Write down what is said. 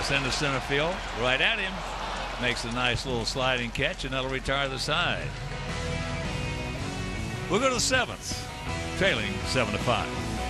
Pass into center field, right at him. Makes a nice little sliding catch, and that'll retire the side. We'll go to the 7th, trailing 7-5.